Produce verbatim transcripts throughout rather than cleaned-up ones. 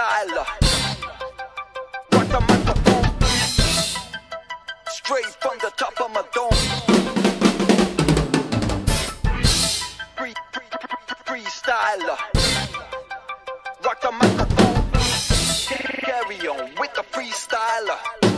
freestyler. Rock the microphone, straight from the top of my dome. Free, free, free, freestyler. Rock the microphone, carry on with the freestyler.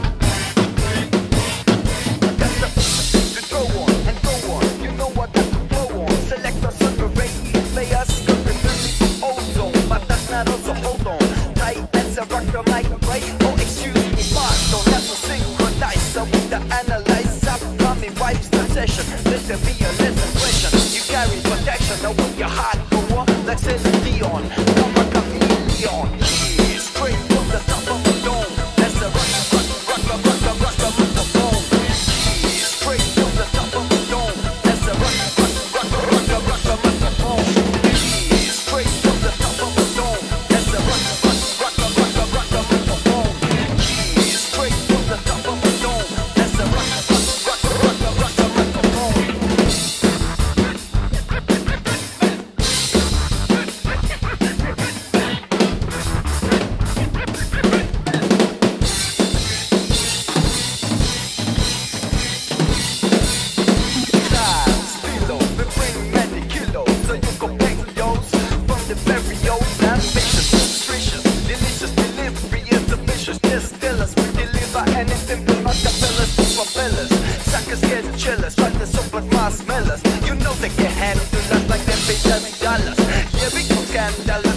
That's the, to throw on and go on. You know what got to flow on. Select us on the radio, play us scoping through ozone, but that's not also hold on. Tight as a rock the mic, right? Oh, excuse me, Mark, don't have to synchronize. So with the analyze, upcoming vibes the session. Let there be a lesson question. You carry protection, now when your heart go on, like Celine Dion, come a chameleon. Yeah, straight from the top of the dome. That's the rock, rock, rock, rock, rock, rock, rock, rock, rock, phone. Yeah, straight from the top of the dome. That's the rock, rock, rock, rock, rock, rock, rock, rock, rock, phone. Yeah, straight from the top of the dome. That's the rock, rock, rock, rock, rock, rock, rock, rock, rock, phone. Yeah, straight from the top of the dome. That's the rock, rock, rock, rock, rock, rock, rock, rock, rock, phone. You know they can handle us like them big dollars. Yeah, we go scandalous.